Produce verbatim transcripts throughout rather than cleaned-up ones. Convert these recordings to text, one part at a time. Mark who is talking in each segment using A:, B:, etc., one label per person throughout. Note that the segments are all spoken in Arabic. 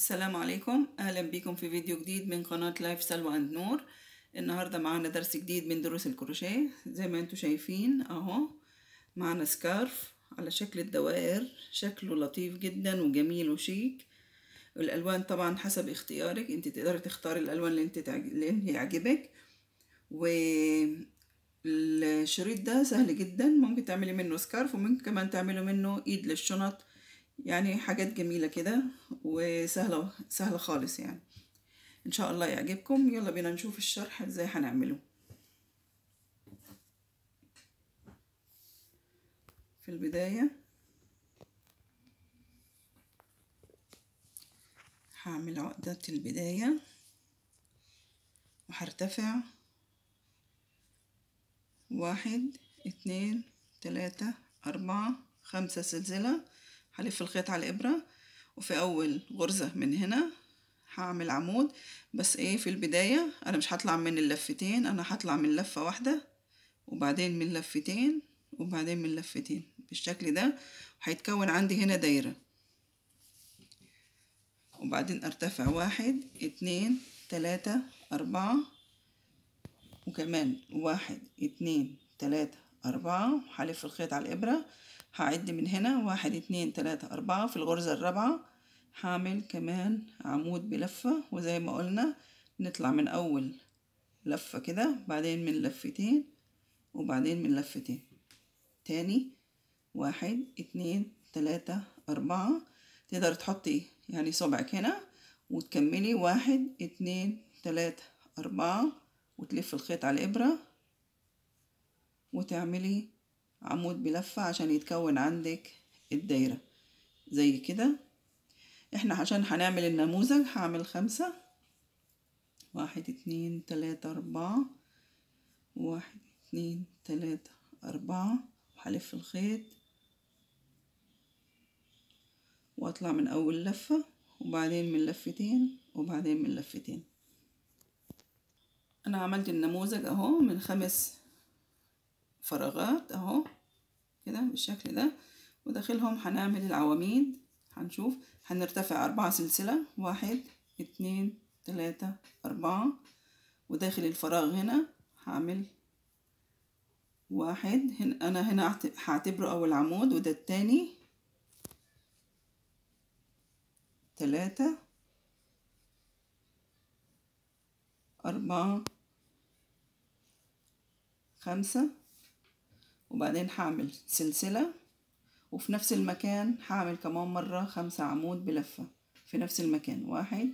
A: السلام عليكم، اهلا بكم في فيديو جديد من قناة لايف سلوى اند نور. النهاردة معانا درس جديد من دروس الكروشيه. زي ما انتم شايفين اهو معانا سكارف على شكل الدوائر، شكله لطيف جدا وجميل وشيك. الالوان طبعا حسب اختيارك، انت تقدري تختاري الالوان اللي انت تعج... اللي يعجبك. والشريط ده سهل جدا، ممكن تعملي منه سكارف وممكن كمان تعملي منه ايد للشنط، يعني حاجات جميلة كده وسهلة سهلة خالص يعني. ان شاء الله يعجبكم. يلا بينا نشوف الشرح ازاي هنعمله. في البداية هعمل عقدة البداية وهرتفع واحد اتنين تلاتة اربعة خمسة سلسلة. هلف الخيط على الابرة، وفي اول غرزة من هنا هعمل عمود. بس ايه، في البداية انا مش هطلع من اللفتين، انا هطلع من لفة واحدة وبعدين من لفتين وبعدين من لفتين بالشكل ده، وهيتكون عندي هنا دايرة. وبعدين ارتفع واحد اتنين تلاتة اربعة، وكمان واحد اتنين تلاتة اربعة. هلف الخيط على الابرة، هعد من هنا واحد اتنين تلاتة اربعة. في الغرزة الرابعة هعمل كمان عمود بلفة، وزي ما قلنا نطلع من اول لفة كده، بعدين من لفتين وبعدين من لفتين تاني. واحد اتنين تلاتة اربعة. تقدر تحطي يعني صبعك هنا وتكملي واحد اتنين تلاتة اربعة، وتلف الخيط على الابرة وتعملي عمود بلفة عشان يتكون عندك الدايرة زي كده. احنا عشان هنعمل النموذج هعمل خمسة، واحد اتنين تلاتة اربعة، واحد اتنين تلاتة اربعة، وهلف الخيط واطلع من اول لفة وبعدين من لفتين وبعدين من لفتين. انا عملت النموذج اهو من خمس فراغات اهو كده بالشكل ده، وداخلهم هنعمل العواميد. هنشوف هنرتفع اربعة سلسلة، واحد اتنين تلاتة اربعة، وداخل الفراغ هنا هعمل واحد. هنا انا هنا هعتبره اول عمود، وده التاني تلاتة أربعة خمسة، وبعدين هعمل سلسلة، وفي نفس المكان هعمل كمان مرة خمسة عمود بلفة في نفس المكان. واحد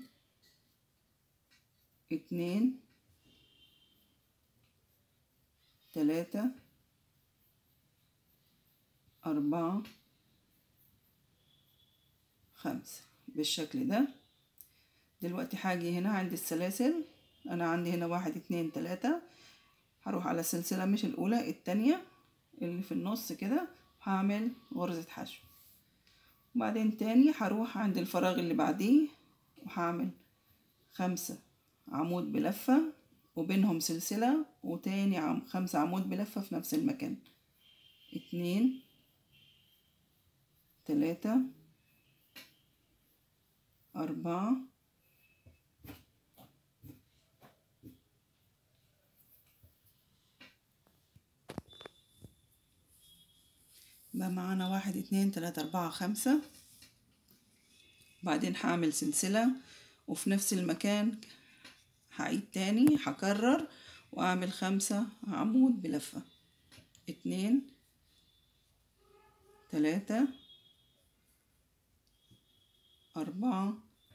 A: اتنين تلاتة أربعة خمسة بالشكل ده. دلوقتي هاجي هنا عند السلاسل، أنا عندي هنا واحد اتنين تلاتة، هروح على السلسلة مش الأولى التانية اللي في النص كده، هعمل غرزة حشو. وبعدين تاني هروح عند الفراغ اللي بعديه وهعمل خمسة عمود بلفة وبينهم سلسلة، وتاني عم خمسة عمود بلفة في نفس المكان. اتنين تلاتة أربعة بقى معانا واحد اتنين تلاتة أربعة خمسة. بعدين هعمل سلسلة وفي نفس المكان هعيد تاني، هكرر وأعمل خمسة عمود بلفة. اتنين تلاتة أربعة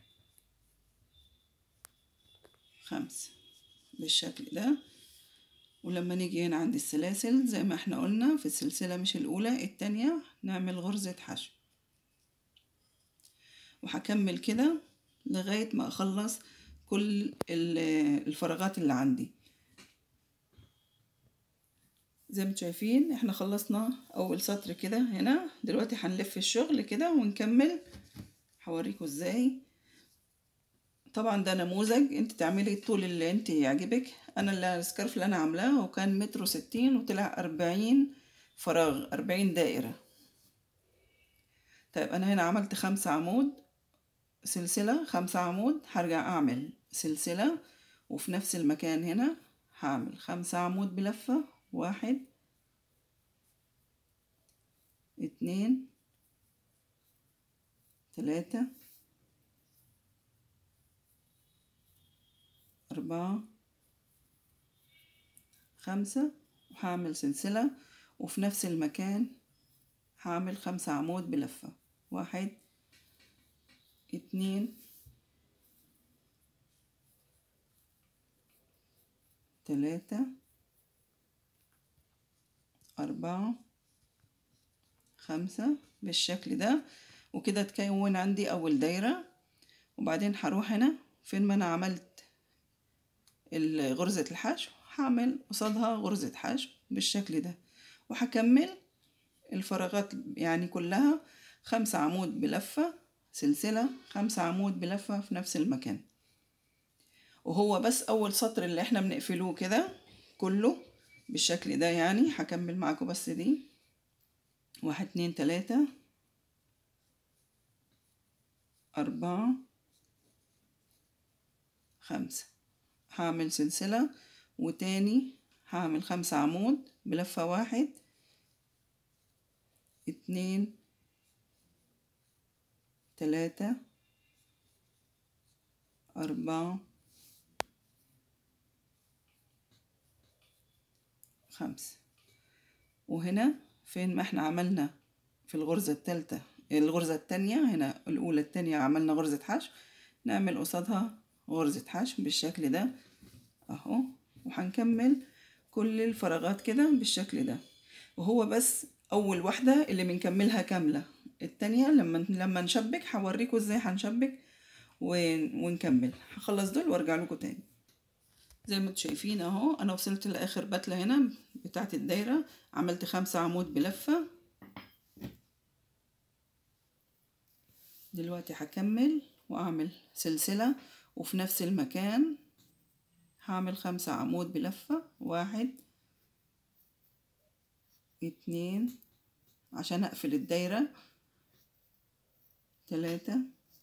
A: خمسة بالشكل ده. ولما نيجي هنا عند السلاسل زي ما احنا قلنا في السلسلة مش الأولى التانية نعمل غرزة حشو، وهكمل كده لغاية ما أخلص كل الفراغات اللي عندي. زي ما شايفين احنا خلصنا أول سطر كده هنا. دلوقتي هنلف الشغل كده ونكمل، هوريكم ازاي. طبعا ده نموذج، انت تعملي الطول اللي انت يعجبك. انا السكارف اللي انا عاملاه وكان متر وستين وطلع اربعين فراغ، اربعين دائرة. طيب انا هنا عملت خمسة عمود سلسلة خمسة عمود، هرجع اعمل سلسلة وفي نفس المكان هنا هعمل خمسة عمود بلفة، واحد اتنين تلاتة أربعة خمسة، وهعمل سلسلة وفي نفس المكان هعمل خمسة عمود بلفة، واحد اتنين تلاتة أربعة خمسة بالشكل ده. وكده تكون عندي أول دايرة. وبعدين هروح هنا فين ما أنا عملت غرزة الحشو هعمل قصادها غرزة حشو بالشكل ده، وهكمل الفراغات يعني كلها خمسة عمود بلفة سلسلة، خمسة عمود بلفة في نفس المكان. وهو بس أول سطر اللي احنا بنقفلوه كده كله بالشكل ده. يعني هكمل معاكم بس دي، واحد اتنين تلاتة أربعة خمسة، هعمل سلسلة وتاني هعمل خمسة عمود بلفة، واحد اتنين تلاتة أربعة خمسة. وهنا فين ما احنا عملنا في الغرزة التالتة الغرزة التانية، هنا الأولى التانية عملنا غرزة حشو، نعمل قصادها غرزة حشو بالشكل ده اهو. وهنكمل كل الفراغات كده بالشكل ده. وهو بس أول واحدة اللي بنكملها كاملة، التانية لما لما نشبك هوريكم ازاي هنشبك ونكمل. هخلص دول وارجع لكم تاني. زي ما انتم شايفين اهو انا وصلت لاخر بتلة هنا بتاعت الدايرة، عملت خمسة عمود بلفة. دلوقتي هكمل واعمل سلسلة وفي نفس المكان هعمل خمسة عمود بلفة، واحد اتنين عشان اقفل الدايرة، تلاتة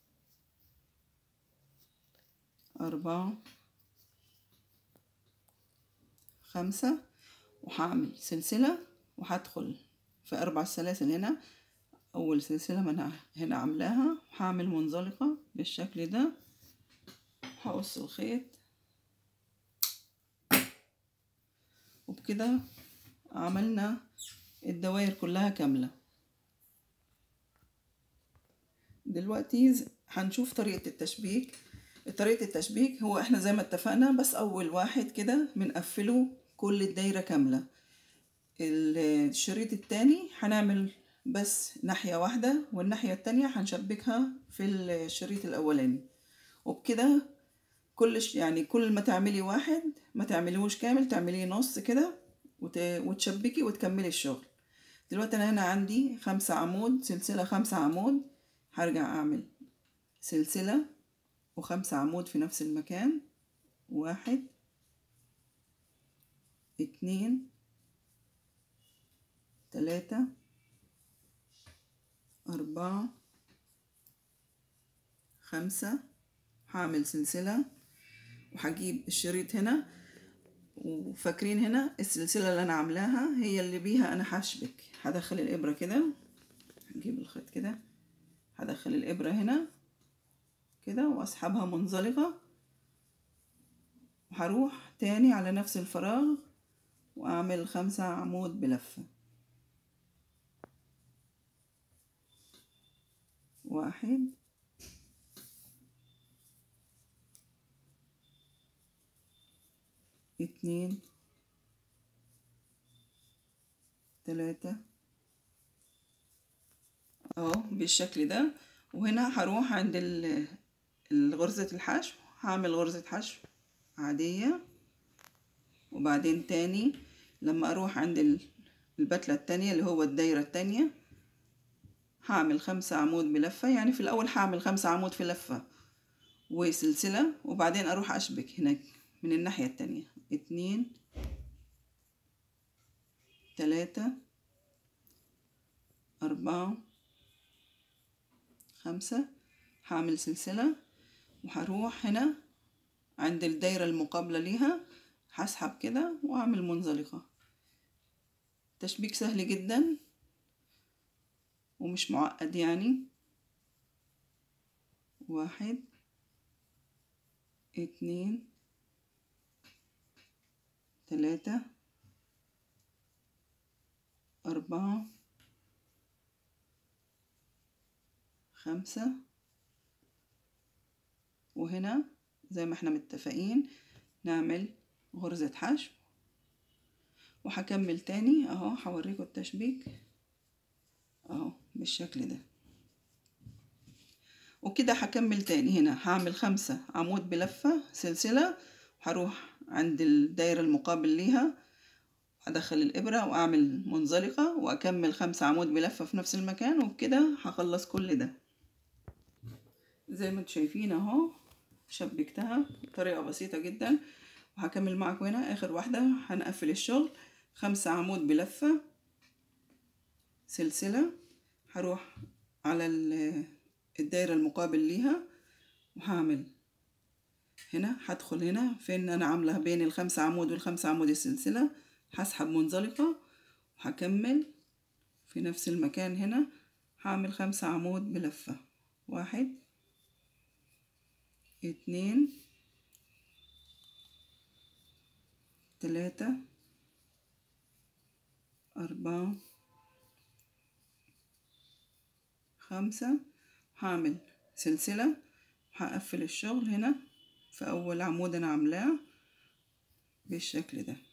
A: أربعة خمسة، وهعمل سلسلة وهدخل في أربع سلاسل هنا. أول سلسلة من هنا عاملاها هعمل منزلقة بالشكل ده، هقص الخيط وبكده عملنا الدوائر كلها كاملة. دلوقتي هنشوف طريقة التشبيك. طريقة التشبيك هو احنا زي ما اتفقنا بس أول واحد كده بنقفله كل الدايرة كاملة. الشريط التاني هنعمل بس ناحية واحدة والناحية التانية هنشبكها في الشريط الأولاني. وبكده كل يعني كل ما تعملي واحد ما تعمليهوش كامل، تعمليه نص كده وتشبكي وتكملي الشغل. دلوقتي أنا هنا عندي خمسة عمود سلسلة، خمسة عمود هرجع أعمل سلسلة وخمسة عمود في نفس المكان، واحد اتنين تلاتة أربعة خمسة، هعمل سلسلة وهجيب الشريط هنا. وفاكرين هنا السلسلة اللي أنا عاملاها هي اللي بيها أنا هشبك. هدخل الإبرة كده، هجيب الخيط كده، هدخل الإبرة هنا كده وأسحبها منزلقة، وهروح تاني على نفس الفراغ وأعمل خمسة عمود بلفة، واحد اتنين تلاتة اهو بالشكل ده. وهنا هروح عند غرزة الحشو هعمل غرزة حشو عادية، وبعدين تاني لما اروح عند البتلة التانية اللي هو الدايرة التانية هعمل خمسة عمود بلفة. يعني في الاول هعمل خمسة عمود في لفة وسلسلة، وبعدين اروح اشبك هناك من الناحية التانية، اتنين تلاتة أربعة خمسة، هعمل سلسلة وهروح هنا عند الدايرة المقابلة ليها، هسحب كده واعمل منزلقة. تشبيك سهل جدا ومش معقد يعني. واحد اتنين تلاتة أربعة خمسة، وهنا زي ما احنا متفقين نعمل غرزة حشو. وهكمل تاني اهو، هوريكم التشبيك اهو بالشكل ده. وكده هكمل تاني. هنا هعمل خمسة عمود بلفة سلسلة، وهروح عند الدايرة المقابل ليها هدخل الإبرة وأعمل منزلقة وأكمل خمسة عمود بلفة في نفس المكان، وبكده هخلص كل ده. زي ما انتم شايفين اهو شبكتها بطريقة بسيطة جدا. وهكمل معاكم هنا آخر واحدة. هنقفل الشغل خمسة عمود بلفة سلسلة، هروح على الدايرة المقابل ليها وهعمل هنا، هدخل هنا فين انا عاملة بين الخمسة عمود والخمسة عمود السلسلة، هسحب منزلقة وهكمل في نفس المكان. هنا هعمل خمسة عمود بلفة، واحد اتنين تلاتة أربعة خمسة، هعمل سلسلة، هقفل الشغل هنا في أول عمود أنا عاملاه بالشكل ده.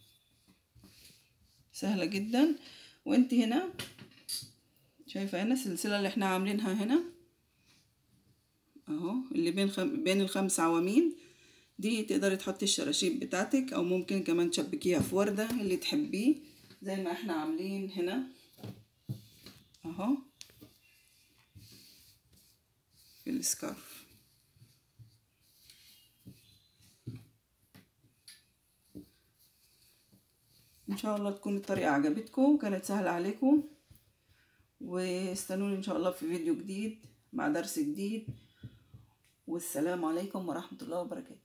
A: سهلة جدا. وانت هنا شايفة هنا السلسلة اللي احنا عاملينها هنا اهو، اللي بين خم... بين الخمس عواميد دي، تقدري تحطي الشراشيب بتاعتك او ممكن كمان تشبكيها في وردة اللي تحبيه زي ما احنا عاملين هنا اهو في السكارف. ان شاء الله تكون الطريقة عجبتكم وكانت سهلة عليكم، واستنوني ان شاء الله في فيديو جديد مع درس جديد. والسلام عليكم ورحمة الله وبركاته.